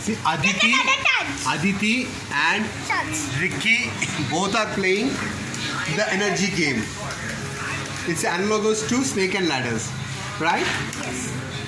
See, Aditi and Ricky both are playing the energy game. It's analogous to snake and ladders, right? Yes.